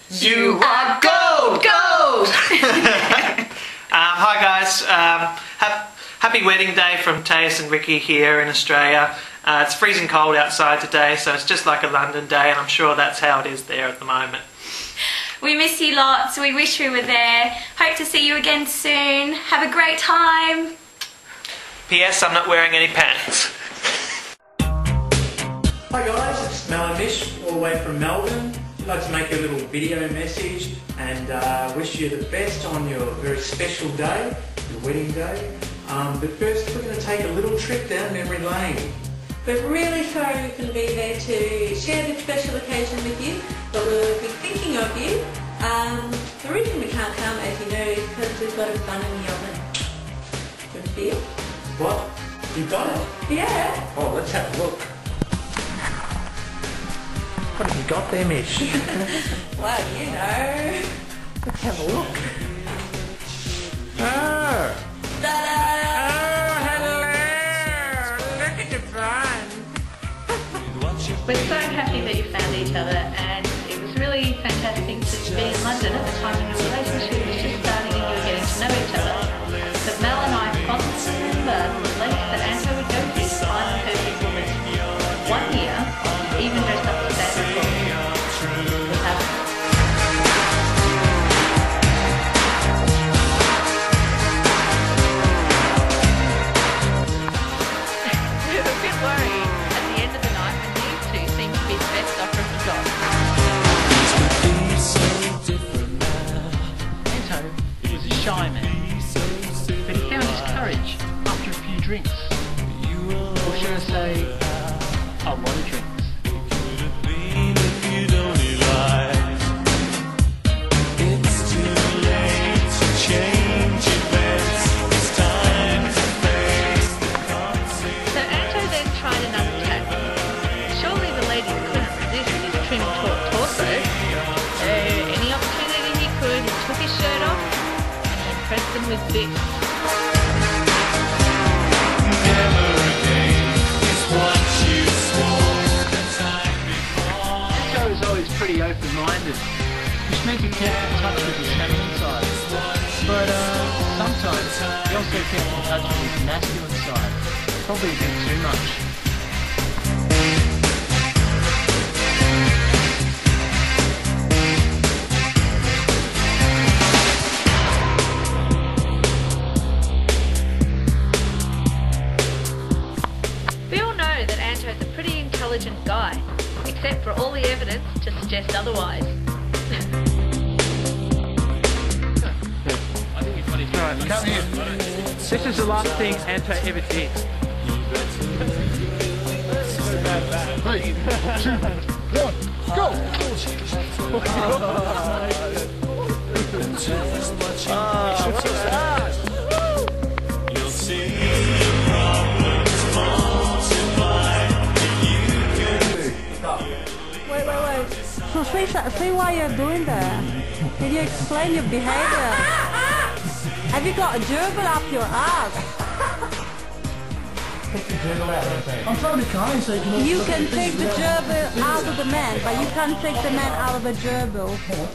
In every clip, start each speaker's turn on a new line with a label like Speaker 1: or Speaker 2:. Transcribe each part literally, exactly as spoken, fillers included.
Speaker 1: You are gold, gold! um, hi guys, um, ha happy wedding day from Taeus and Ricky here in Australia. Uh, it's freezing cold outside today, so it's just like a London day, and I'm sure that's how it is there at the moment.
Speaker 2: We miss you lots, we wish we were there. Hope to see you again soon. Have a great time.
Speaker 1: P S I'm not wearing any pants.
Speaker 3: Hi guys, it's Mel and Mish, all the way from Melbourne. I'd like to make a little video message and uh, wish you the best on your very special day, your wedding day. Um, but first we're going to take a little trip down memory lane.
Speaker 4: We're really sorry we couldn't be there to share this special occasion with you, but we'll be thinking of you. Um, the reason we can't come, as you know, is because we've got a bun in the oven. Do you want to see it?
Speaker 3: What? You got it?
Speaker 4: Yeah.
Speaker 3: Oh, let's have a look. What have you got there, Mish?
Speaker 4: Well, you know.
Speaker 3: Let's have a look. Oh!
Speaker 4: Ta-da!
Speaker 3: Oh, hello! Look at the fun!
Speaker 5: We're so happy that you found each other, and it was really fantastic to be in London at the time when your relationship was just starting and you were getting to know each other. But Mel and I fondly remember the lengths that Anto would go to to find the perfect woman. One year, even dressed up as Santa Claus. It happened. We were a bit worried at the end of the night when these two seemed to be the best offer of the job. Anto was a shy man, but he found his courage after a few drinks. Or should I say, a lot of drinks. So Anto then tried another tack. Surely the ladies couldn't resist his trim taut torso. So any opportunity he could, he took his shirt off and he impressed them with this. Anto was always pretty open-minded, which meant he kept in touch with his feminine side. But uh, sometimes he also kept in touch with his masculine side. Probably a bit too much. We all know that Anto's a pretty intelligent guy, except for all the evidence to suggest otherwise.
Speaker 1: Right, come here. This is the last thing Anto ever did.
Speaker 6: Three, two, one, go!
Speaker 4: Wait, wait, wait. So see, see why you're doing that? Can you explain your behavior? Have you got a gerbil up your ass?
Speaker 6: I'm trying to be kind so you can
Speaker 4: You can take the gerbil out of the man, but you can't take the man out of the gerbil.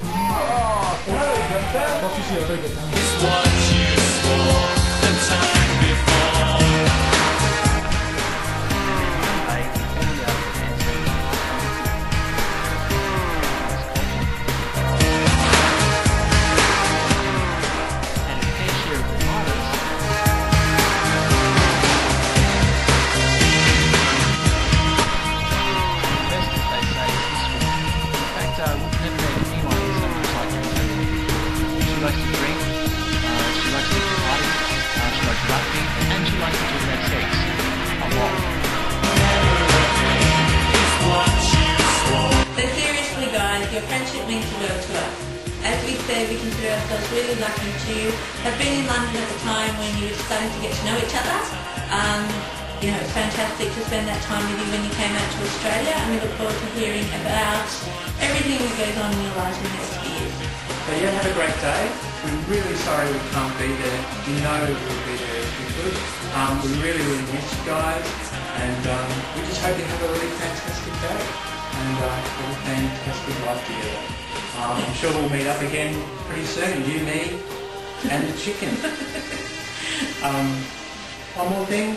Speaker 5: And a fair share of the models. Best, as they say, is history. In fact, uh, we've never met anyone so much like Anto. She likes to drink, uh, she likes to party, uh, she likes rugby, and she likes to talk about sex. A lot.
Speaker 4: So seriously guys, your friendship means the world to us. As we said, we consider ourselves really lucky to have been in London at the time when you were starting to get to know each other. Um, you know, it's fantastic to spend that time with you when you came out to Australia, and we look forward to hearing about everything that goes on in your lives in the next few years.
Speaker 3: So yeah, have a great day. We're really sorry we can't be there. We know we'll be there if we could. Um, we really, really miss you guys, and um, we just hope you have a really fantastic day. and uh, have a fantastic life together. Um, I'm sure we'll meet up again pretty soon, you, me, and the chicken. um, one more thing.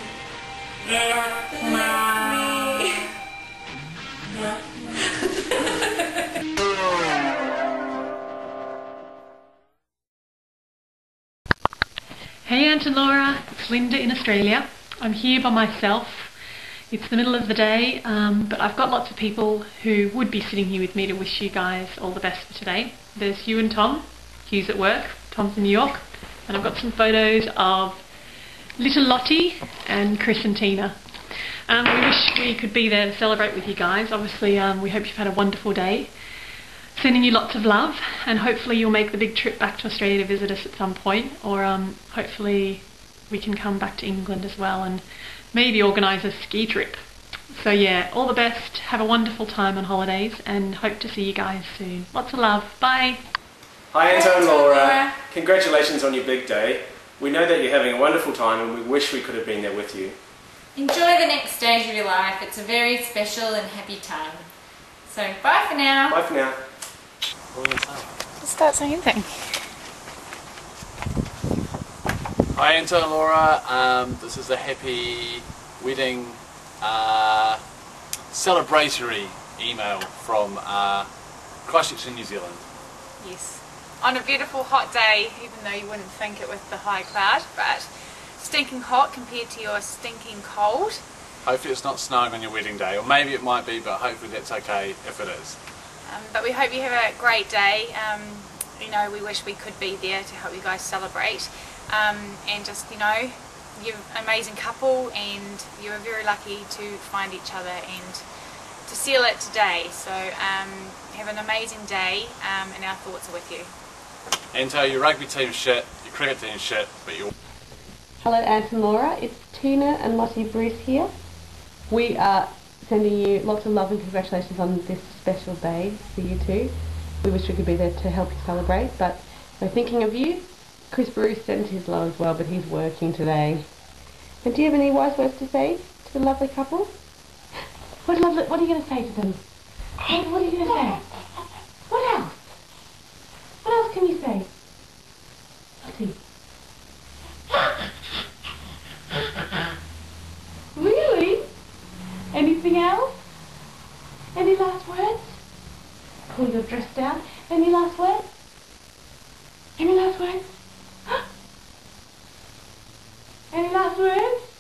Speaker 7: Hey Aunt and Laura, it's Linda in Australia. I'm here by myself. It's the middle of the day, um, but I've got lots of people who would be sitting here with me to wish you guys all the best for today. There's Hugh and Tom. Hugh's at work, Tom's in New York, and I've got some photos of little Lottie and Chris and Tina. Um, we wish we could be there to celebrate with you guys. Obviously, um, we hope you've had a wonderful day. Sending you lots of love, and hopefully you'll make the big trip back to Australia to visit us at some point, or um, hopefully we can come back to England as well and maybe organise a ski trip. So yeah, all the best, have a wonderful time on holidays, and hope to see you guys soon. Lots of love, bye!
Speaker 8: Hi Anto and Laura, congratulations on your big day. We know that you're having a wonderful time and we wish we could have been there with you.
Speaker 2: Enjoy the next stage of your life. It's a very special and happy time. So bye for now.
Speaker 8: Bye for now.
Speaker 2: Just start saying anything.
Speaker 9: Hi Anto and Laura, um, this is a happy wedding uh, celebratory email from uh, Christchurch in New Zealand.
Speaker 10: Yes, on a beautiful hot day, even though you wouldn't think it with the high cloud, but stinking hot compared to your stinking cold.
Speaker 9: Hopefully it's not snowing on your wedding day, or maybe it might be, but hopefully that's okay if it is.
Speaker 10: Um, but we hope you have a great day. Um, you know, we wish we could be there to help you guys celebrate. Um, and just, you know, you're an amazing couple and you are very lucky to find each other and to seal it today. So um, have an amazing day, um, and our thoughts are with you.
Speaker 9: Anto, your rugby team's shit, your cricket team's shit, but you're...
Speaker 11: Hello Aunt and Laura, it's Tina and Lottie Bruce here. We are sending you lots of love and congratulations on this special day for you two. We wish we could be there to help you celebrate, but we're thinking of you. Chris Bruce sent his love as well, but he's working today. And do you have any wise words to say to the lovely couple? What, lovely, what are you going to say to them? What, what are you going to say? What else? What else can you say? Lottie. Really? Anything else? Any last words? Pull your dress down. Any last words? Any last words? Any last words?